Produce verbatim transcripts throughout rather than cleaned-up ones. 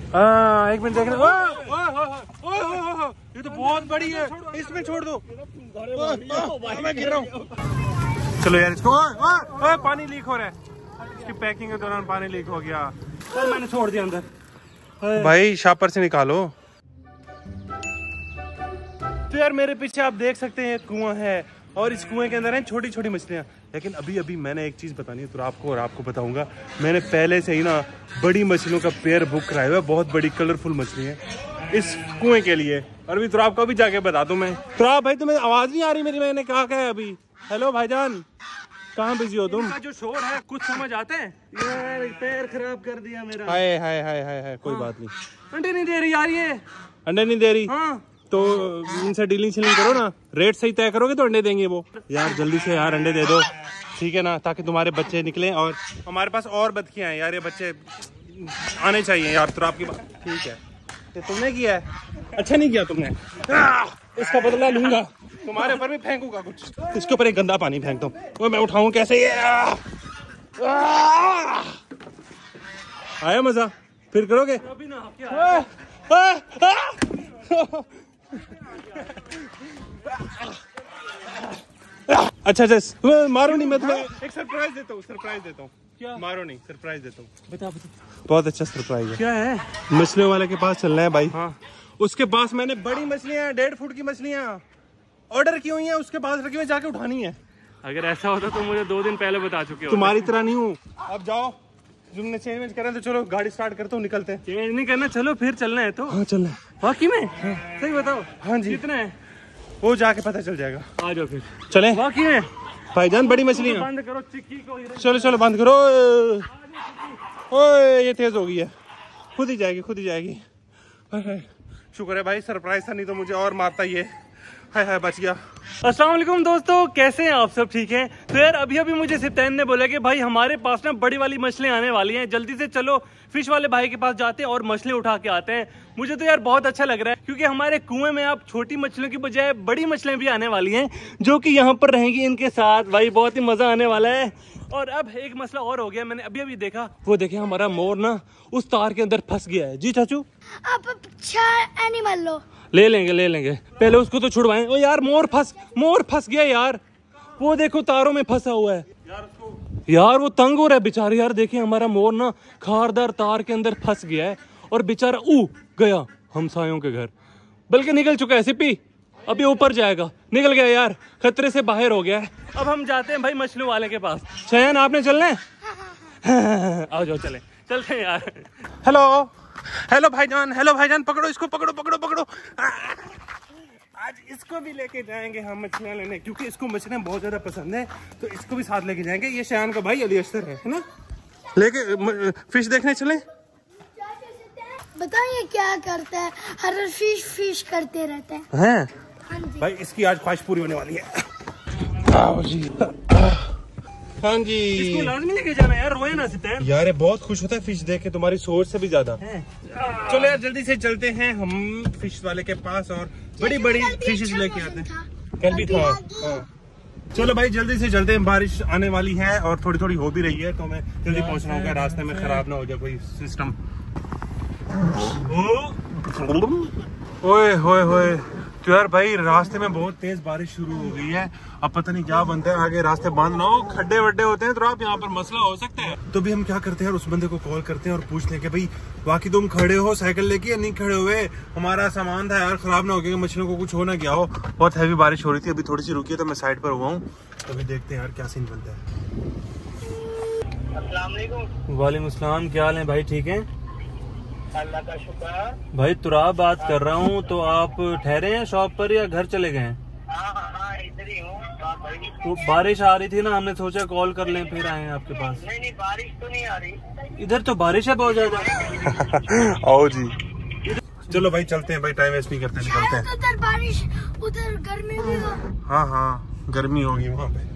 हाँ एक मिनट देख रहे। ये तो बहुत बड़ी है, इसमें छोड़ दो। मैं गिर रहा हूँ। चलो यार इसको। आ, आ, पानी लीक हो रहा है। इसकी पैकिंग के दौरान पानी लीक हो गया। तो मैंने छोड़ दिया अंदर। भाई शापर से निकालो। तो यार मेरे पीछे आप देख सकते हैं कुआं है और इस कुएं के अंदर है छोटी छोटी मछलियां। लेकिन अभी अभी मैंने एक चीज बतानी है तो आपको और आपको बताऊंगा। मैंने पहले से ही ना बड़ी मछलियों का पेयर बुक कराया हुआ है। बहुत बड़ी कलरफुल मछली है इस कुएं के लिए। और अभी तो आपको भी जाके बता दूं मैं। तो आप भाई तुम्हें आवाज नहीं आ रही मेरी? मैंने कहा क्या है अभी? हेलो भाईजान, कहाँ बिजी हो तुम? जो शोर है कुछ समझ आते हैं? यार पैर खराब कर दिया मेरा। हाय हाय हाय हाय हाय कोई बात नहीं। अंडे नहीं दे रही यार ये। अंडे नहीं दे रही? हाँ। तो इनसे डीलिंग शीलिंग करो ना, रेट सही तय करोगे तो अंडे देंगे वो। यार जल्दी से यार अंडे दे दो, ठीक है ना, ताकि तुम्हारे बच्चे निकलें। और हमारे पास और बतखियां हैं यार, ये बच्चे आने चाहिए यार। तो आपकी बात ठीक है, ये तुमने किया है, अच्छा नहीं किया तुमने। इसका बदला लूंगा, तुम्हारे ऊपर भी फेंकूंगा कुछ। इसके ऊपर एक गंदा पानी फेंक दो। वो मैं उठाऊं कैसे? ये आया मजा? फिर करोगे? अभी ना क्या? अच्छा अच्छा मारो नहीं, मैं तुम्हें एक सरप्राइज देता हूँ। सरप्राइज देता हूँ। क्या? मारो नहीं, सरप्राइज देता हूँ। बता बता। बहुत अच्छा सरप्राइज है। क्या है? मछलियों वाले के पास चलना है भाई। हाँ। उसके पास मैंने बड़ी मछलियाँ, डेढ़ फुट की मछलियाँ ऑर्डर की हुई हैं, उसके पास रखी हुई, जाके उठानी है। अगर ऐसा होता तो मुझे दो दिन पहले बता चुके हो। तुम्हारी तरह नहीं हूँ। अब जाओ, तुमने चेंज वेंज करें तो चलो गाड़ी स्टार्ट करता हूँ, निकलते हैं। चेंज नहीं करना, चलो फिर चलना है तो। हाँ चलना है। वाकई में? सही बताओ। हाँ जी। कितना है? वो जाके पता चल जाएगा। आ जाओ फिर चले वाकई में। भाईजान बड़ी मछलियाँ बंद करो चिक्की को। चलो चलो बंद करो। ओए ये तेज हो गई है, खुद ही जाएगी, खुद ही जाएगी। शुक्र है भाई सरप्राइज था, नहीं तो मुझे और मारता ये। हाय हाय बच गया। अस्सलाम वालेकुम दोस्तों, कैसे हैं आप सब? ठीक हैं? तो यार अभी अभी मुझे सिप्तैन ने बोला कि भाई हमारे पास ना बड़ी वाली मछलियां आने वाली हैं, जल्दी से चलो फिश वाले भाई के पास जाते हैं और मछलियां उठा के आते हैं। मुझे तो यार बहुत अच्छा लग रहा है क्योंकि हमारे कुएं में अब छोटी मछलियों की बजाय बड़ी मछलियां भी आने वाली हैं जो कि यहाँ पर रहेंगी इनके साथ। भाई बहुत ही मजा आने वाला है। और अब एक मसला और हो गया, मैंने अभी अभी देखा, वो देखे हमारा मोर ना उस तार के अंदर फंस गया है। जी चाचू, आप अच्छा एनिमल लो। ले लेंगे ले लेंगे, पहले उसको तो छुड़वाएं। ओ यार मोर फंस मोर फंस गया यार, वो देखो तारों में फंसा हुआ है यार, वो तंग हो रहा है बेचारा। यार देखिए हमारा मोर ना खारदार तार के अंदर फंस गया है और बेचारा ऊ गया हमसायों के घर, बल्कि निकल चुका है। सिप्पी अभी ऊपर जाएगा, निकल गया यार, खतरे से बाहर हो गया है। अब हम जाते हैं भाई मछलियों वाले के पास। चयन आपने चलना है? आओ जाओ चले चलते हैं यार। हेलो हेलो भाईजान, हेलो भाईजान, पकड़ो इसको, पकड़ो पकड़ो पकड़ो। आज इसको भी लेके जाएंगे हम मछलियां लेने, क्योंकि इसको मछलियां बहुत ज्यादा पसंद है, तो इसको भी साथ लेके जाएंगे। ये शयान का भाई अली अख्तर है, है ना? लेके फिश देखने चले। बताइए क्या करता है? हर फिश फिश करते रहते हैं। हैं? हाँ जी। भाई इसकी आज ख्वाहिश पूरी होने वाली है। आओ जी। हाँ जी। इसको लाजमी लेके जाना यार, रोए ना सिप्तैन। यार ये बहुत खुश होता है फिश देख के, तुम्हारी सोच से भी ज्यादा। चलो यार जल्दी से चलते हैं हम फिश वाले के पास और बड़ी बड़ी फिशेज लेके आते हैं। कल भी था। हाँ। चलो भाई जल्दी से चलते हैं, बारिश आने वाली है और थोड़ी थोड़ी हो भी रही है, तो मैं जल्दी पहुंच रहा हूँ, रास्ते में खराब ना हो जाए कोई सिस्टम। ओए होए होए, तो यार भाई रास्ते में बहुत तेज बारिश शुरू हो गई है। अब पता नहीं क्या बनता है, आगे रास्ते बंद ना हो, खड्डे वड्डे होते हैं तो आप यहाँ पर मसला हो सकता है। तो भी हम क्या करते हैं, उस बंदे को कॉल करते हैं और पूछते हैं कि भाई बाकी तुम खड़े हो साइकिल लेके या नहीं खड़े हुए? हमारा सामान था यार खराब ना हो गया, मछलियों को कुछ हो ना गया हो। बहुत हैवी बारिश हो रही थी, अभी थोड़ी सी रुकी है तो मैं साइड पर हुआ हूँ, तो अभी देखते हैं यार क्या सीन बनता है। वालेकुम अस्सलाम, क्या हाल है भाई? ठीक है अल्लाह का शुक्र। भाई तुराब बात कर रहा हूँ, तो आप ठहरे हैं शॉप पर या घर चले गए हैं? हाँ हाँ हाँ इधर ही हूँ। तो बारिश आ रही थी ना, हमने सोचा कॉल कर लें, फिर आए हैं आपके पास। नहीं नहीं बारिश तो नहीं आ रही इधर तो बारिश है बहुत ज्यादा। आओ जी चलो भाई चलते हैं भाई, टाइम वेस्ट नहीं करते, निकलते हैं। उधर बारिश, उधर गर्मी भी हो। हाँ हाँ गर्मी होगी वहाँ पे।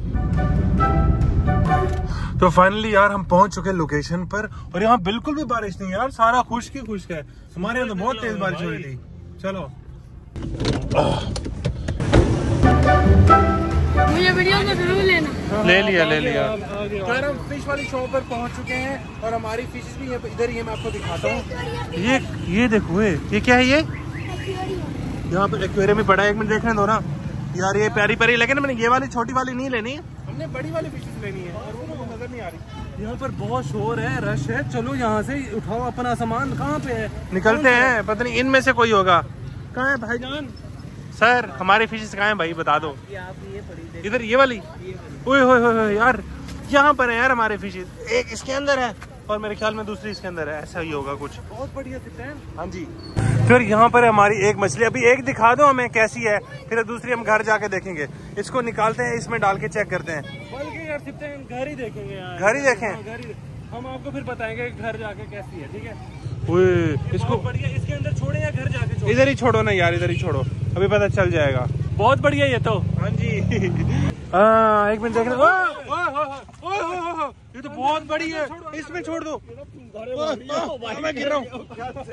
तो फाइनली यार हम पहुंच चुके हैं लोकेशन पर और यहाँ बिल्कुल भी बारिश नहीं है यार, सारा खुश्क ही खुश्क है। हमारे यहाँ तो बहुत तेज बारिश हो रही थी। चलो मुझे वाला वीडियो तो जरूर लेना। ले लिया ले लिया। तो यार हम फिश वाली शॉप पर पहुंच चुके हैं और हमारी फिश भी इधर ही है, मैं आपको दिखाता हूँ। ये ये देखो ये ये क्या है, ये यहाँ पर एक्वेरियम में बड़ा, एक मिनट देखने दो ना यार, ये प्यारी प्यारी, लेकिन मैंने ये वाली छोटी वाली नहीं लेनी है, हमने बड़ी वाली फिशेस लेनी है और वो मुझे नजर नहीं आ रही। यहाँ पर बहुत शोर है, रश है, चलो यहाँ से उठाओ अपना सामान। कहाँ पे है? निकलते हैं, पता नहीं इनमें से कोई होगा। कहाँ है भाईजान? सर हमारी फिशेस कहाँ है भाई, बता दो। इधर ये वाली, ओए होए होए यार, यहाँ पर है यार हमारे फिशेस, एक इसके अंदर है और मेरे ख्याल में दूसरी इसके अंदर है, ऐसा ही होगा कुछ। बहुत बढ़िया दिखता है। हाँ जी। फिर यहाँ पर हमारी एक मछली, अभी एक दिखा दो हमें कैसी है, फिर दूसरी हम घर जाके देखेंगे। इसको निकालते हैं, इसमें डाल के चेक करते हैं। बल्कि यार सिर्फ घर ही देखेंगे यार, घर ही देखें। हाँ, घर ही, हम आपको फिर बताएंगे घर जाके कैसी है, ठीक है? ओए इसको बढ़िया, इसके अंदर छोड़े या घर जाके छोड़े? इधर ही छोड़ो ना यार, इधर ही छोड़ो, अभी पता चल जाएगा। बहुत बढ़िया ये तो। हाँ जी। हाँ एक मिनट देखना, ये तो बहुत बड़ी है, इसमें छोड़ दो। मैं गिर रहा हूँ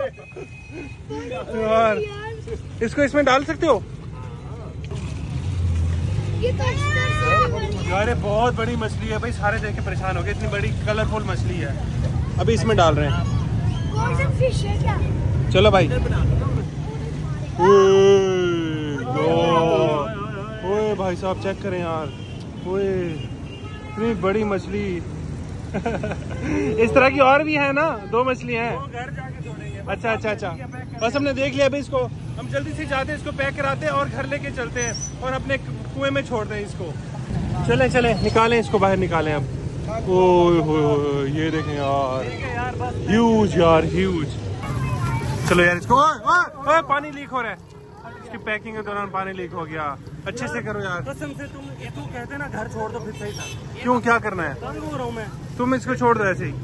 यार, इसको इसमें डाल सकते हो यार? ये बहुत बड़ी मछली है भाई, सारे देख के परेशान हो गए, इतनी बड़ी कलरफुल मछली है। अभी इसमें डाल रहे हैं, फिश है क्या? चलो भाई। ओए भाई साहब चेक करें यार, ओए इतनी बड़ी मछली। इस तरह की और भी है ना, दो मछली हैं। घर जाके छोड़ेंगे। अच्छा अच्छा अच्छा, बस हमने देख लिया अभी इसको, हम जल्दी से जाते हैं, इसको पैक कराते हैं और घर लेके चलते हैं और अपने कुएं में छोड़ दें इसको। चले चले निकालें इसको, बाहर निकालें अब। ओए होए ये देखें यार, ह्यूज यार ह्यूज। चलो यार इसको, ओए ओए ओए पानी लीक हो रहा है, इसकी पैकिंग के दौरान पानी लीक हो गया, अच्छे से करो यार। कसम से तुम ये तू कहते ना घर छोड़ दो, फिर सही था। क्यों, क्या करना है? तंग हो रहा हूँ मैं। तुम इसको छोड़ दो ऐसे ही।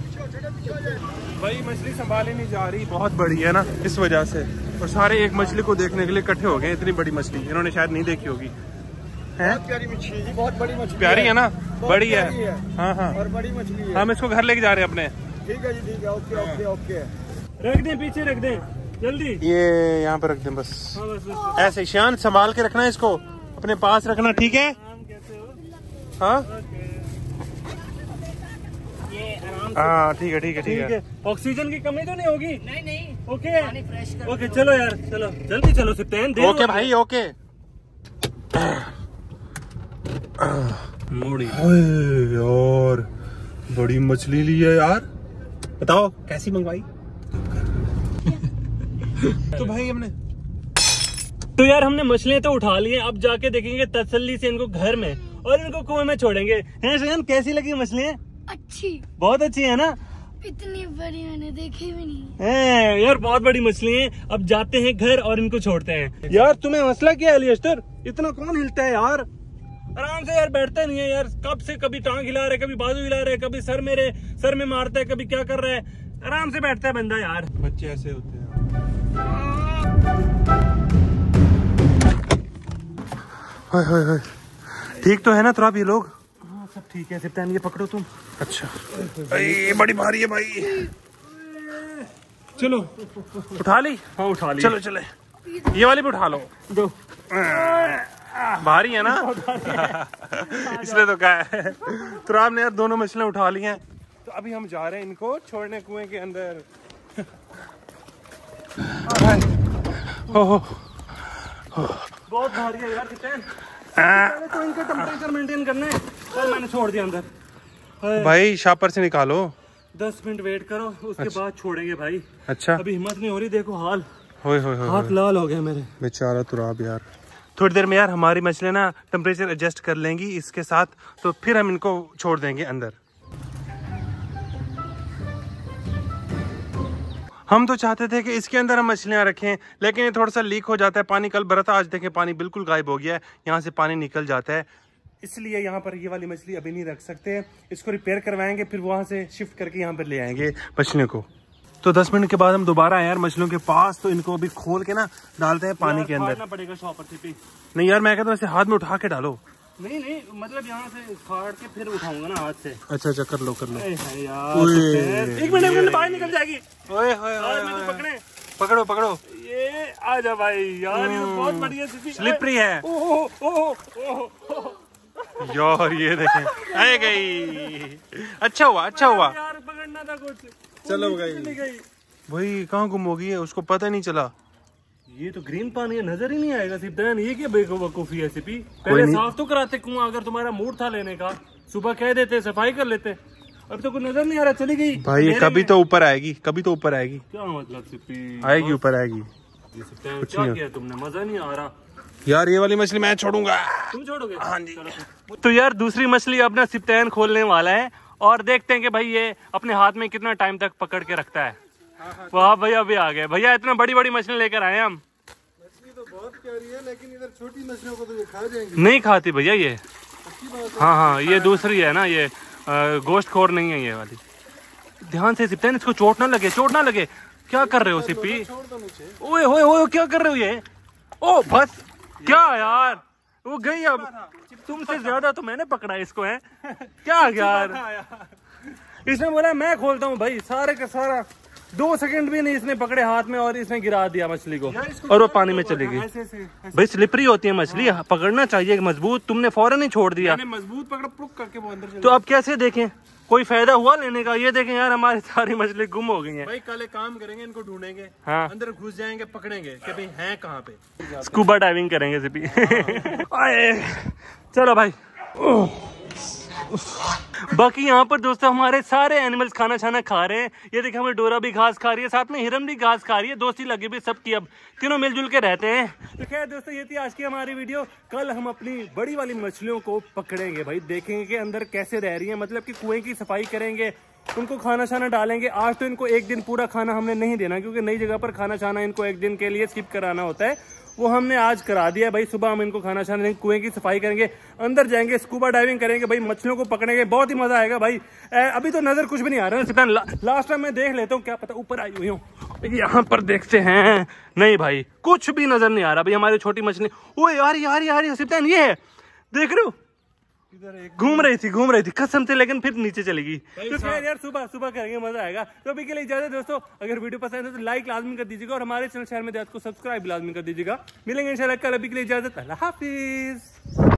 भाई मछली संभाली नहीं जा रही, बहुत बड़ी है ना, इस वजह से, और सारे एक मछली को देखने के लिए इकट्ठे हो गए। इतनी बड़ी मछली इन्होंने शायद नहीं देखी होगी। है प्यारी मछली जी, बहुत बड़ी मछली, प्यारी है ना, बड़ी है, है। हाँ हाँ, और बड़ी मछली है। हम इसको घर लेके जा रहे हैं अपने। ठीक है जी, ठीक है, ओके ओके ओके। रख दे, पीछे रख दे जल्दी। ये यहाँ पे रख दें बस, हाँ, बस, बस। ऐसे शान संभाल के रखना है इसको, अपने पास रखना, ठीक है? हाँ हाँ ठीक है ठीक है ठीक है। ऑक्सीजन की कमी तो नहीं होगी? नहीं नहीं, ओके ओके, चलो यार, चलो जल्दी चलो सिप्तेन। ओके भाई ओके। मोड़ी यार बड़ी मछली ली है यार, बताओ कैसी मंगवाई? तो भाई हमने तो यार हमने मछलियाँ तो उठा ली हैं, अब जाके देखेंगे तसल्ली से इनको घर में, और इनको कुएं में छोड़ेंगे। हैं शयान, कैसी लगी मछलियाँ? अच्छी, बहुत अच्छी है ना? इतनी बड़ी मैंने देखी भी नहीं है यार, बहुत बड़ी मछली है। अब जाते हैं घर और इनको छोड़ते हैं। यार तुम्हें मसला क्या है अलियस्टर, इतना कौन हिलता है यार? आराम से यार, बैठता नहीं है यार, कब से कभी टांग हिला रहा है, कभी बाजू हिला रहा है, कभी सर मेरे सर में मारता है, कभी क्या कर रहा है। आराम से बैठता है बंदा यार। बच्चे ऐसे होते हैं। हाय हाय हाय, ठीक तो है ना तुराब ये लोग? हाँ सब ठीक है सिप्तान, ये पकड़ो तुम। अच्छा, ये बड़ी भारी है भाई, चलो उठा ली? हाँ उठा ली। चलो चले, ये वाली भी उठा लो। दो भारी है ना, इसलिए तो क्या है। तो आपने यार दोनों मछलियां उठा ली हैं, तो अभी हम जा रहे हैं इनको छोड़ने कुएं के अंदर। बहुत भारी है यार किचन, तो इनका टेम्परेचर मेंटेन करना है। तो मैंने छोड़ दिया अंदर। भाई शापर से निकालो। दस मिनट वेट करो, उसके अच्छा। बाद छोड़ेंगे भाई। अच्छा, अभी हिम्मत नहीं हो रही, देखो हाल, होय होय होय, हाथ लाल हो गए मेरे। बेचारा तुराब यार। थोड़ी देर में यार हमारी मछलियां ना टेम्परेचर एडजस्ट कर लेंगी इसके साथ, तो फिर हम इनको छोड़ देंगे अंदर। हम तो चाहते थे कि इसके अंदर हम मछलियां रखें, लेकिन ये थोड़ा सा लीक हो जाता है पानी। कल बरसा, आज देखें पानी बिल्कुल गायब हो गया है, यहाँ से पानी निकल जाता है, इसलिए यहाँ पर ये वाली मछली अभी नहीं रख सकते। इसको रिपेयर करवाएंगे, फिर वहाँ से शिफ्ट करके यहाँ पर ले आएंगे मछलियों को। तो दस मिनट के बाद हम दोबारा आए यार मछलियों के पास, तो इनको अभी खोल के ना डालते हैं पानी के अंदर। पड़ेगा शॉपर से। नहीं यार मैं कहता हूँ ऐसे हाथ में उठा के डालो। नहीं नहीं, मतलब यहाँ से फाड़ के फिर उठाऊंगा ना हाथ से। अच्छा अच्छा, कर लो कर लो। यार एक मिनट में बाहर निकल जाएगी। ओए होए होए, पकड़े, पकड़ो पकड़ो, ये आ जा भाई। यार ये तो बहुत बढ़िया, स्लिपरी है। ओहो ओहो ओहो, यार ये देखें आ गई। अच्छा हुआ अच्छा हुआ। यार पकड़ना था कुछ। चलो गई भाई, कहाँ गुम हो गई है उसको पता नहीं चला। ये तो ग्रीन पानी है, नजर ही नहीं आएगा सिप्तान। ये क्या बेवकूफी है सिपी, पहले साफ तो कराते कुआं। अगर तुम्हारा मूड था लेने का सुबह कह देते, सफाई कर लेते। अब तो कुछ नजर नहीं आ रहा, चली गई भाई। ये कभी तो ऊपर आएगी, कभी तो ऊपर आएगी। क्या मतलब सिपी? आएगी ऊपर आएगी। क्या किया तुमने, मजा नहीं आ रहा। यार ये वाली मछली मैं छोड़ूंगा। तुम छोड़ोगे? हाँ जी। तो यार दूसरी मछली अपना सिप्तान खोलने वाला है और देखते हैं कि भाई ये अपने हाथ में कितना टाइम तक पकड़ के रखता है। वाह भैया अभी आ गए भैया, इतना बड़ी बड़ी मछली लेकर आए हम। मछली तो बहुत प्यारी है, लेकिन इधर छोटी मछलियों को तो ये खा जाएंगी। नहीं खाती भैया ये। हाँ हाँ ये दूसरी है ना, ये गोश्त खोर नहीं है ये वाली। ध्यान से सिप्तान, इसको चोट ना लगे, चोट ना लगे। क्या कर रहे हो सिप्पी? ओए ओए ओए क्या कर रहे हो ये? ओ बस क्या यार, वो गई। अब तुमसे ज्यादा तो मैंने पकड़ा इसको है। क्या यार, इसने बोला मैं खोलता हूँ भाई, सारे का सारा दो सेकंड भी नहीं इसने पकड़े हाथ में और इसने गिरा दिया मछली को और वो पानी में चली गई। भाई स्लिपरी होती है मछली, पकड़ना चाहिए मजबूत। तुमने फौरन ही छोड़ दिया। मजबूत पकड़ा, पुक करके वो अंदर। तो अब कैसे देखें, कोई फायदा हुआ लेने का? ये देखें यार हमारी सारी मछली गुम हो गई हैं। भाई कल एक काम करेंगे, इनको ढूंढेंगे। हाँ। अंदर घुस जाएंगे, पकड़ेंगे कि भाई हैं कहाँ पे। स्कूबा डाइविंग करेंगे सिपी। आए चलो भाई। बाकी यहाँ पर दोस्तों हमारे सारे एनिमल्स खाना छाना खा रहे हैं। ये देखिए हमें डोरा भी घास खा रही है, साथ में हिरन भी घास खा रही है। दोस्ती लगी हुई सबकी, अब तीनों मिलजुल के रहते हैं। तो खैर दोस्तों ये थी आज की हमारी वीडियो। कल हम अपनी बड़ी वाली मछलियों को पकड़ेंगे भाई, देखेंगे कि अंदर कैसे रह रही है, मतलब कि कुएं की सफाई करेंगे, उनको खाना छाना डालेंगे। आज तो इनको एक दिन पूरा खाना हमने नहीं देना, क्योंकि नई जगह पर खाना छाना इनको एक दिन के लिए स्किप कराना होता है। वो हमने आज करा दिया भाई। सुबह हम इनको खाना छाना देंगे, कुएं की सफाई करेंगे, अंदर जाएंगे, स्कूबा डाइविंग करेंगे भाई, मछलियों को पकड़ेंगे, बहुत ही मजा आएगा भाई। ए, अभी तो नजर कुछ भी नहीं आ रहा है सिप्तान। ला, लास्ट टाइम मैं देख लेता हूँ, क्या पता ऊपर आई हुई हूँ। यहाँ पर देखते हैं, नहीं भाई कुछ भी नजर नहीं आ रहा भाई। हमारी छोटी मछली, ओ यार यार यार सिप्तान ये है, देख रहे हो घूम रही थी घूम रही थी कसम से, लेकिन फिर नीचे चली गई। तो खैर यार सुबह सुबह करेंगे, मजा आएगा। तो अभी के लिए इजाजत दोस्तों। अगर वीडियो पसंद है तो लाइक लाजमी कर दीजिएगा और हमारे चैनल शहर में को सब्सक्राइब लाजमी कर दीजिएगा। मिलेंगे इंशाल्लाह कल। अभी के लिए इजाजत, अल्लाह हाफिज।